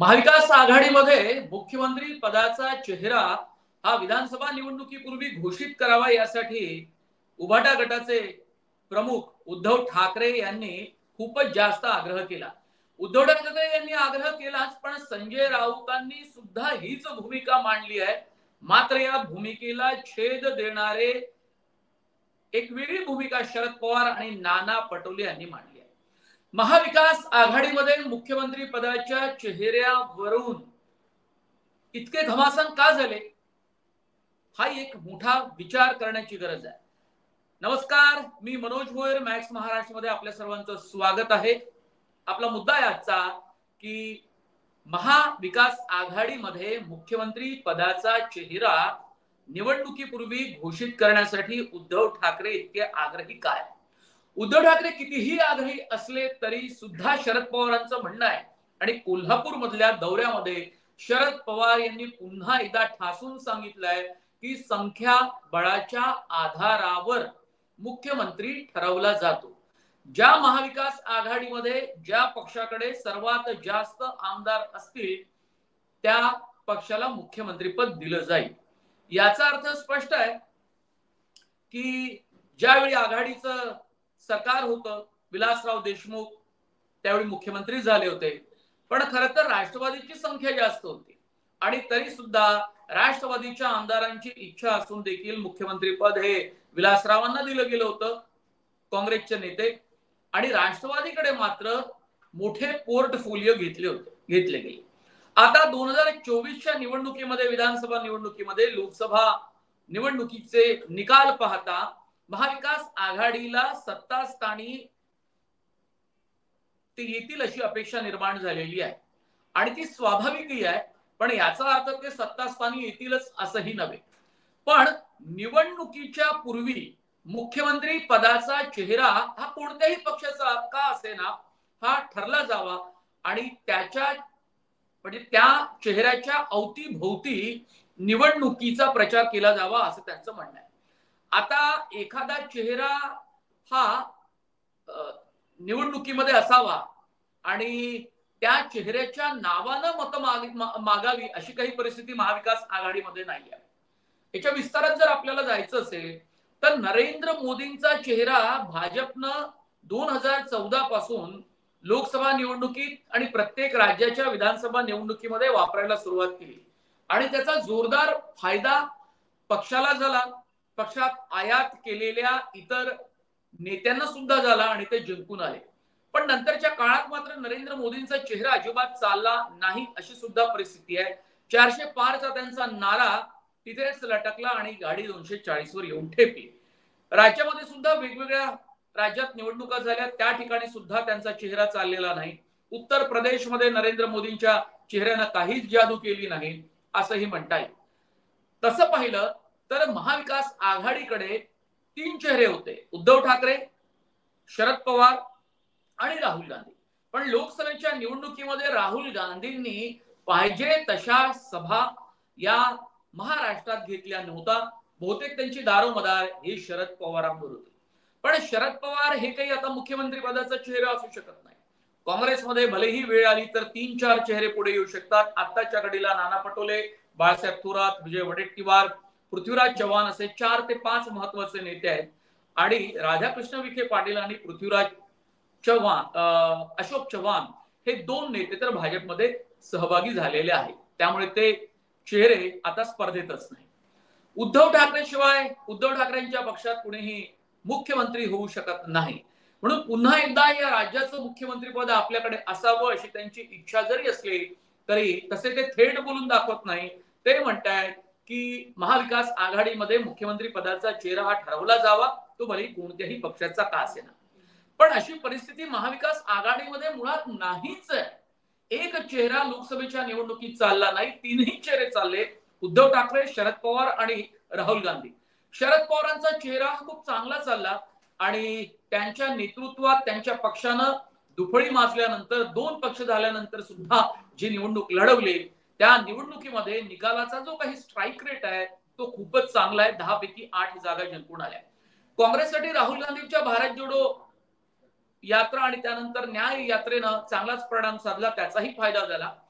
महाविकास आघाडीमध्ये मुख्यमंत्री पदाचा चेहरा हा विधानसभा निवडणुकीपूर्वी घोषित करावा यासाठी उभाटा गटाचे प्रमुख उद्धव ठाकरे यांनी खूपच जास्त आग्रह केला। उद्धव ठाकरे यांनी आग्रह केलाच, पण संजय राऊतांनी सुद्धा हीच भूमिका मांडली आहे। मात्र या भूमिकेला छेद देणारे एक वेगळी भूमिका शरद पवार आणि नाना पटोले यांनी मांडली आहे। महाविकास आघाडीमध्ये मुख्यमंत्री पदाच्या चेहऱ्यावरून इतके घमासान का झाले, हा एक मोठा विचार करण्याची गरज आहे। नमस्कार, मी मनोज भोयर, मॅक्स महाराष्ट्रामध्ये आपल्या सर्वांचं स्वागत आहे। आपला मुद्दा आहे आजचा की महाविकास आघाडीमध्ये मुख्यमंत्री पदाचा चेहरा निवडणुकीपूर्वी घोषित करण्यासाठी उद्धव ठाकरे इतके आग्रही काय? उद्धव ठाकरे कितीही आग्रही असले तरी सुद्धा शरद पवारांचं म्हणणं आहे आणि कोल्हापूर मधल्या दौऱ्यामध्ये शरद पवार यांनी पुन्हा एकदा ठासून सांगितलंय की संख्या बळाच्या आधारावर मुख्यमंत्री ठरवला जातो। ज्या महाविकास आघाडीमध्ये ज्या पक्षाकडे सर्वात जास्त आमदार असतील त्या पक्षाला मुख्यमंत्रीपद दिलं जाईल। याचा अर्थ स्पष्ट आहे की ज्यावेळी आघाडीचं सरकार होतं, विलासराव देशमुख त्यावेळी मुख्यमंत्री झाले होते, पण खरं तर राष्ट्रवादीची संख्या जास्त होती आणि तरी सुद्धा राष्ट्रवादीच्या आमदारांची इच्छा असून देखील मुख्यमंत्रीपद हे विलासरावांना दिलं गेलं होतं, काँग्रेसचे नेते, आणि राष्ट्रवादीकडे मात्र मोठे पोर्टफोलिओ घेतले गेले। आता 2024च्या निवडणुकीमध्ये, विधानसभा निवडणुकीमध्ये, लोकसभा निवडणुकीचे निकाल पाहता महाविकास आघाडीला सत्तास्थानी ते येतील अशी अपेक्षा निर्माण झालेली आहे आणि ती स्वाभाविकही आहे, पण याचा अर्थ ते सत्तास्थानी येतीलच असंही नव्हे। पण निवडणुकीच्या पूर्वी मुख्यमंत्री पदाचा चेहरा हा कोणत्याही पक्षाचा का असेना हा ठरला जावा आणि त्या चेहऱ्याच्या अवतीभोवती निवडणुकीचा प्रचार केला जावा असं त्यांचं म्हणणं आहे। आता एखादा चेहरा हा निवडणुकीमध्ये असावा आणि त्या चेहऱ्याच्या नावानं मतं मागावी अशी काही परिस्थिती महाविकास आघाडीमध्ये नाही आहे। याच्या विस्तारात जर आपल्याला जायचं असेल तर नरेंद्र मोदींचा चेहरा भाजपनं 2014 पासून लोकसभा निवडणुकीत आणि प्रत्येक राज्याच्या विधानसभा निवडणुकीमध्ये वापरायला सुरुवात केली आणि त्याचा जोरदार फायदा पक्षाला झाला, पक्षात आयात केलेल्या इतर नेत्यांना सुद्धा झाला आणि ते जिंकून आले। पण नंतरच्या काळात मात्र नरेंद्र मोदींचा चेहरा अजिबात चालला नाही अशी सुद्धा परिस्थिती आहे। 400 पारचा त्यांचा नारा तिथेच लटकला आणि गाडी 240 वर येऊन ठेपली। राज्यामध्ये सुद्धा वेगवेगळ्या राज्यात निवडणुका झाल्या, त्या ठिकाणी सुद्धा त्यांचा चेहरा चाललेला नाही। उत्तर प्रदेशमध्ये नरेंद्र मोदींच्या चेहऱ्यानं काहीच जादू केली नाही असंही म्हणता येईल। तसं पाहिलं तर महाविकास आघाडीकडे 3 चेहरे होते, उद्धव ठाकरे, शरद पवार आणि राहुल गांधी। पण लोकसभेच्या निवडणुकीमध्ये राहुल गांधींनी पाहिजे तशा सभा या महाराष्ट्रात घेतल्या नव्हता। बहुतेक त्यांची दारोमदार हे शरद पवारांवर होती। पण शरद पवार हे काही आता मुख्यमंत्री पदाचा चेहरा असू शकत नाही। काँग्रेसमध्ये भलेही वेळ आली तर 3-4 चेहरे पुढे येऊ शकतात। आत्ताच्या घडीला नाना पटोले, बाळासाहेब थोरात, विजय वडेट्टीवार, पृथ्वीराज चव्हाण असे 4 ते 5 महत्वाचे नेते आहेत आणि राधाकृष्ण विखे पाटील आणि पृथ्वीराज चव्हाण, अशोक चव्हाण हे 2 नेते तर भाजपमध्ये सहभागी झालेले आहेत। त्यामुळे ते चेहरे आता स्पर्धेतच नाही। उद्धव ठाकरे शिवाय उद्धव ठाकरेंच्या पक्षात कुणीही मुख्यमंत्री होऊ शकत नाही, म्हणून पुन्हा एकदा या राज्याचं मुख्यमंत्रीपद आपल्याकडे असावं अशी त्यांची इच्छा जरी असली तरी तसे ते थेट बोलून दाखवत नाही। ते म्हणतायत की महाविकास आघाडीमध्ये मुख्यमंत्री पदाचा चेहरा हा ठरवला जावा, तो भले कोणत्याही पक्षाचा का असेना। पण अशी परिस्थिती महाविकास आघाडीमध्ये मुळात नाहीच आहे। एक चेहरा लोकसभेच्या निवडणुकीत चालला नाही, 3ही चेहरे चालले, उद्धव ठाकरे, शरद पवार आणि राहुल गांधी। शरद पवारांचा चेहरा खूप चांगला चालला आणि त्यांच्या नेतृत्वात त्यांच्या पक्षानं दुफळी माजल्यानंतर 2 पक्ष झाल्यानंतर सुद्धा जी निवडणूक लढवली त्या निवडणुकीमध्ये निकालाचा जो काही स्ट्राईक रेट आहे तो खूपच चांगला आहे। 10 पैकी 8 जागा जिंकून आल्या। काँग्रेससाठी राहुल गांधींच्या भारत जोडो यात्रा आणि त्यानंतर न्याय यात्रेनं चांगलाच परिणाम साधला, त्याचाही फायदा झाला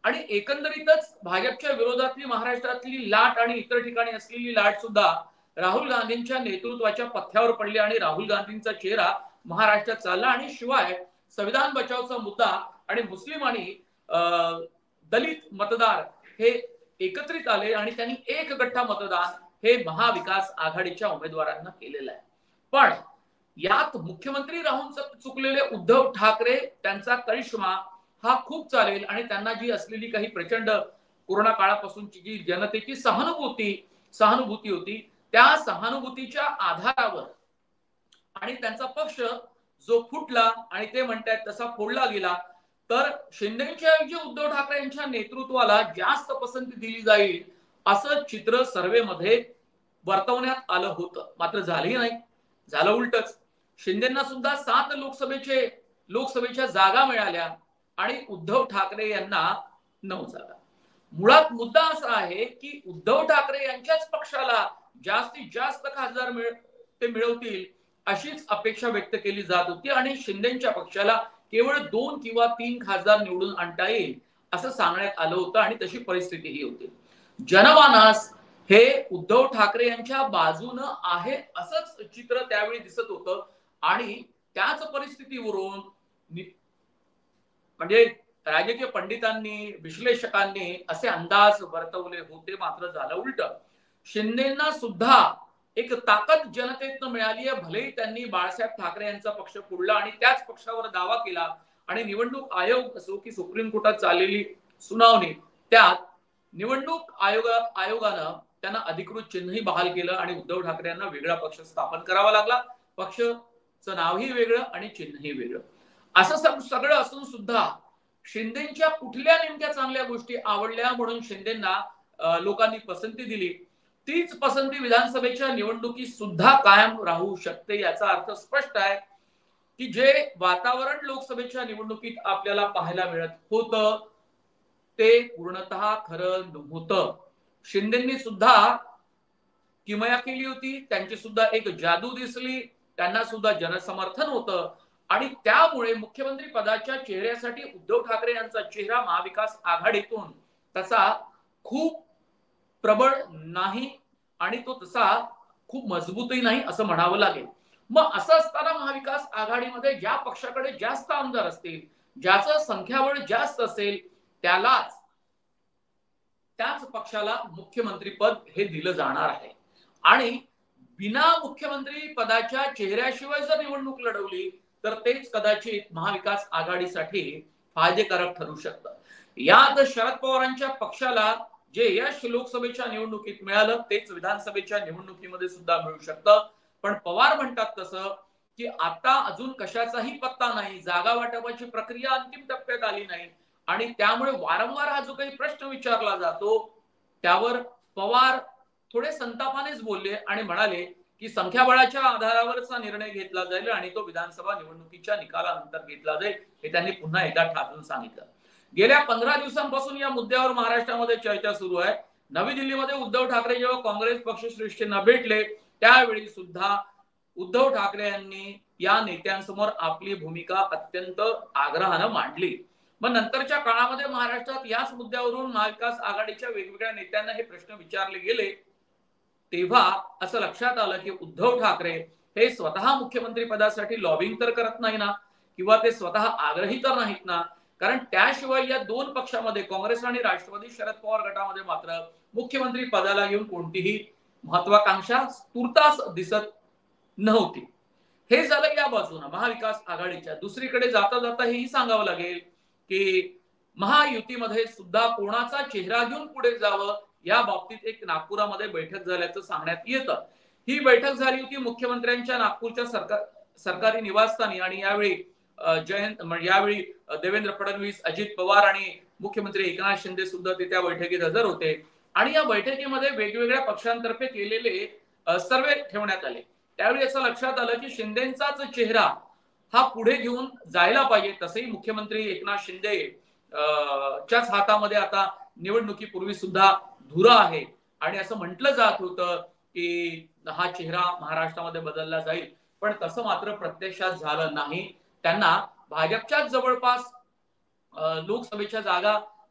आणि एकंदरीतच भाजपच्या विरोधातली महाराष्ट्रातली लाट आणि इतर ठिकाणी असलेली लाट सुद्धा राहुल गांधींच्या नेतृत्वाच्या पथ्यावर पडली आणि राहुल गांधींचा चेहरा महाराष्ट्रात चालला. आणि शिवाय संविधान बचावचा मुद्दा आणि मुस्लिम आणि दलित मतदार हे एकत्रित आले आणि त्यांनी एक गठ्ठा मतदान हे महाविकास आघाडीच्या उमेदवारांना केलेलं आहे. पण यात मुख्यमंत्री राहून चुकलेले उद्धव ठाकरे त्यांचा करिश्मा हा खूप चालेल आणि त्यांना जी असलेली काही प्रचंड कोरोना काळापासूनची जी जनतेची सहानुभूती होती त्या सहानुभूतीच्या आधारावर आणि त्यांचा पक्ष जो फुटला आणि ते म्हणतात तसा फोडला गेला तर शिंदेच्या ऐवजी उद्धव ठाकरे यांच्या नेतृत्वाला जास्त पसंती दिली जाईल असं चित्र सर्वेमध्ये वर्तवण्यात आलं होतं. मात्र झालंही नाही, झालं उलटच. शिंदेना सुद्धा 7 लोकसभेच्या जागा मिळाल्या आणि उद्धव ठाकरे यांना 9 जागा. मुळात मुद्दा असा आहे की उद्धव ठाकरे यांच्याच पक्षाला जास्तीत जास्त खासदार ते मिळवतील अशीच अपेक्षा व्यक्त केली जात होती आणि शिंदेच्या पक्षाला केवळ 2 किंवा 3 खासदार निवडून आणता येईल असं सांगण्यात आलं होतं आणि तशी परिस्थितीही होती. जनमानस हे उद्धव ठाकरे यांच्या बाजूनं आहे असंच चित्र त्यावेळी दिसत होतं आणि त्याच परिस्थितीवरून म्हणजे राजकीय पंडितांनी विश्लेषकांनी असे अंदाज वर्तवले होते. मात्र झालं उलट. शिंदेना सुद्धा एक ताकद जनतेतनं मिळाली आहे. भलेही त्यांनी बाळासाहेब ठाकरे यांचा पक्ष फोडला आणि त्याच पक्षावर दावा केला आणि निवडणूक आयोग असो की सुप्रीम कोर्टात चाललेली सुनावणी त्यात निवडणूक आयोगानं त्यांना अधिकृत चिन्हही बहाल केलं आणि उद्धव ठाकरे यांना वेगळा पक्ष स्थापन करावा लागला. पक्षाचं नावही वेगळं आणि चिन्हही वेगळं. असं सगळं असून सुद्धा शिंदेच्या कुठल्या नेमक्या चांगल्या गोष्टी आवडल्या म्हणून शिंदेना लोकांनी पसंती दिली. तीच पसंती विधानसभेच्या निवडणुकीत सुद्धा कायम राहू शकते. याचा अर्थ स्पष्ट आहे की जे वातावरण लोकसभेच्या निवडणुकीत आपल्याला पाहायला मिळत होतं ते पूर्णतः खरं नव्हतं. शिंदेंनी सुद्धा किमया केली होती, त्यांची सुद्धा एक जादू दिसली, त्यांना सुद्धा जनसमर्थन होतं आणि त्यामुळे मुख्यमंत्री पदाच्या चेहऱ्यासाठी उद्धव ठाकरे यांचा चेहरा महाविकास आघाडीतून तसा खूप प्रबळ नाही आणि तो तसा खूप मजबूतही नाही असं म्हणावं लागेल. मग असं असताना महाविकास आघाडीमध्ये ज्या पक्षाकडे जास्त आमदार असतील, ज्याचं संख्याबळ जास्त असेल त्याच पक्षाला मुख्यमंत्री पद हे दिलं जाणार आहे आणि बिना मुख्यमंत्री पदाच्या चेहऱ्याशिवाय जर निवडणूक लढवली तर तेच कदाचित महाविकास आघाडीसाठी फायदेकारक ठरू शकतं. यात शरद पवारांच्या पक्षाला जे यश लोकसभेच्या निवडणुकीत मिळालं तेच विधानसभेच्या निवडणुकीमध्ये सुद्धा मिळू शकतं. पण पवार म्हणतात तसं की आता अजून कशाचाही पत्ता नाही, जागा वाटपाची प्रक्रिया अंतिम टप्प्यात आली नाही आणि त्यामुळे वारंवार हा जो काही प्रश्न विचारला जातो त्यावर पवार थोडे संतापानेच बोलले आणि म्हणाले की संख्याबळाच्या आधारावरचा निर्णय घेतला जाईल आणि तो विधानसभा निवडणुकीच्या निकालानंतर घेतला जाईल हे त्यांनी पुन्हा एकदा ठासून सांगितलं. गेल्या 15 दिवसांपासून या मुद्द्यावर महाराष्ट्रामध्ये चर्चा सुरू आहे. नवी दिल्लीमध्ये उद्धव ठाकरे जेव्हा काँग्रेस पक्षश्रेष्ठींना भेटले त्यावेळी सुद्धा उद्धव ठाकरे यांनी या नेत्यांसमोर आपली भूमिका अत्यंत आग्रहानं मांडली. मग नंतरच्या काळामध्ये महाराष्ट्रात याच मुद्द्यावरून महाविकास आघाडीच्या वेगवेगळ्या नेत्यांना हे प्रश्न विचारले गेले तेव्हा असं लक्षात आलं की उद्धव ठाकरे हे स्वतः मुख्यमंत्री पदासाठी लॉबिंग तर करत नाही ना किंवा ते स्वतः आग्रही तर नाहीत ना, कारण त्याशिवाय या दोन पक्षामध्ये काँग्रेस आणि राष्ट्रवादी शरद पवार गटामध्ये मात्र मुख्यमंत्री पदाला घेऊन कोणतीही महत्वाकांक्षा तूर्तास दिसत नव्हती. हे झालं या बाजूने महाविकास आघाडीच्या. दुसरीकडे जाता जाता हेही सांगावं लागेल की महायुतीमध्ये सुद्धा कोणाचा चेहरा घेऊन पुढे जावं या बाबतीत एक नागपुरामध्ये बैठक झाल्याचं सांगण्यात येतं. ही बैठक झाली होती मुख्यमंत्र्यांच्या नागपूरच्या सरकारी निवासस्थानी आणि यावेळी देवेंद्र फडणवीस, अजित पवार आणि मुख्यमंत्री एकनाथ शिंदे सुद्धा ते त्या बैठकीत हजर होते आणि या बैठकीमध्ये वेगवेगळ्या पक्षांतर्फे केलेले सर्वे ठेवण्यात आले. त्यावेळी असं लक्षात आलं की शिंदेचाच चेहरा हा पुढे घेऊन जायला पाहिजे. तसंही मुख्यमंत्री एकनाथ शिंदे च्याच हातामध्ये आता निवडणुकीपूर्वी सुद्धा धुरा आहे आणि असं म्हटलं जात होतं की हा चेहरा महाराष्ट्रामध्ये बदलला जाईल, पण तसं मात्र प्रत्यक्षात झालं नाही. त्यांना भाजपच्याच जवळपास लोकसभेच्या जागा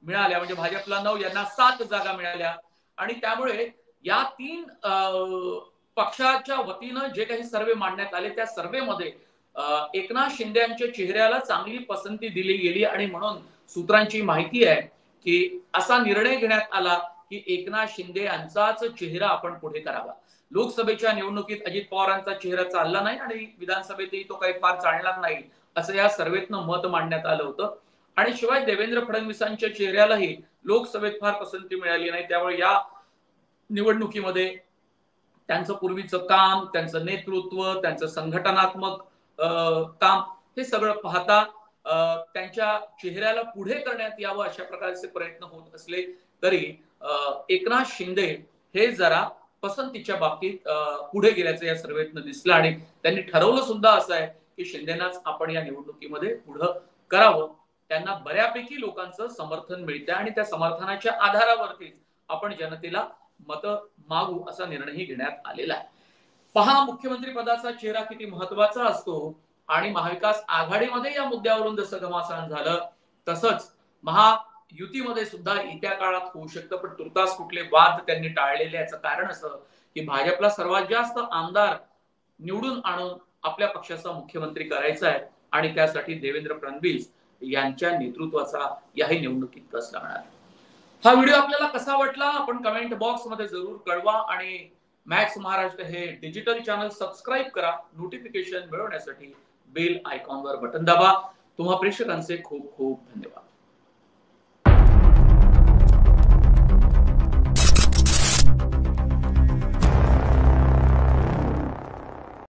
मिळाल्या, म्हणजे भाजपला 9, यांना 7 जागा मिळाल्या. आणि त्यामुळे या 3 पक्षाच्या वतीनं जे काही सर्वे मांडण्यात आले त्या सर्वेमध्ये एकनाथ शिंदे यांच्या चेहऱ्याला चांगली पसंती दिली गेली आणि म्हणून सूत्रांची माहिती आहे की असा निर्णय घेण्यात आला की एकनाथ शिंदे यांचाच चेहरा आपण पुढे करावा. लोकसभेच्या निवडणुकीत अजित पवारांचा चेहरा चालला नाही आणि विधानसभेतही तो काही फार चालणार नाही असं या सर्वेतनं मत मांडण्यात आलं होतं. आणि शिवाय देवेंद्र फडणवीसांच्या चेहऱ्यालाही लोकसभेत फार पसंती मिळाली नाही. त्यामुळे या निवडणुकीमध्ये त्यांचं पूर्वीचं काम, त्यांचं नेतृत्व, त्यांचं संघटनात्मक काम हे सगळं पाहता त्यांच्या चेहऱ्याला पुढे करण्यात यावं अशा प्रकारचे प्रयत्न होत असले तरी एकनाथ शिंदे हे जरा पसंतीच्या बाबतीत पुढे गेल्याचं या सर्वेतनं दिसलं आणि त्यांनी ठरवलं सुद्धा असं आहे की शिंदेनाच आपण या निवडणुकीमध्ये पुढं करावं. त्यांना बऱ्यापैकी लोकांचं समर्थन मिळतं आणि त्या समर्थनाच्या आधारावरतीच आपण जनतेला मत मागू असा निर्णयही घेण्यात आलेला आहे. पहा, मुख्यमंत्री पदाचा चेहरा किती महत्वाचा असतो आणि महाविकास आघाडीमध्ये या मुद्द्यावरून जसं घमासान झालं तसंच महायुतीमध्ये सुद्धा येत्या काळात होऊ शकतं. पण तुर्तास कुठले वाद त्यांनी टाळलेले. याचं कारण असं की भाजपला सर्वात जास्त आमदार निवडून आणून आपल्या पक्षाचा मुख्यमंत्री करायचा आहे आणि त्यासाठी देवेंद्र फडणवीस यांच्या नेतृत्वाचा याही निवडणुकीत कस लागणार. हा व्हिडिओ आपल्याला कसा वाटला आपण कमेंट बॉक्स मध्ये जरूर कळवा आणि मॅक्स महाराष्ट्र हे डिजिटल चॅनल सबस्क्राईब करा. नोटिफिकेशन मिळवण्यासाठी बेल आयकॉनवर बटन दाबा. तुम्हा प्रेक्षकांचे खूप खूप धन्यवाद.